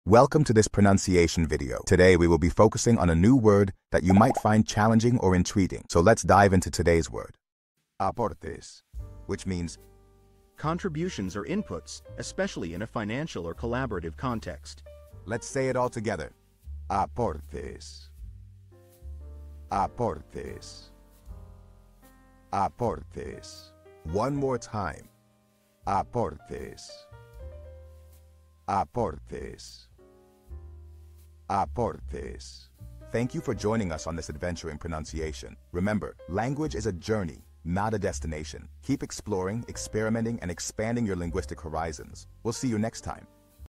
Welcome to this pronunciation video. Today we will be focusing on a new word that you might find challenging or intriguing. So let's dive into today's word. Aportes, which means contributions or inputs, especially in a financial or collaborative context. let's say it all together. Aportes. Aportes. Aportes. One more time. Aportes. Aportes. Aportes. Thank you for joining us on this adventure in pronunciation. Remember, language is a journey, not a destination. Keep exploring, experimenting, and expanding your linguistic horizons. We'll see you next time.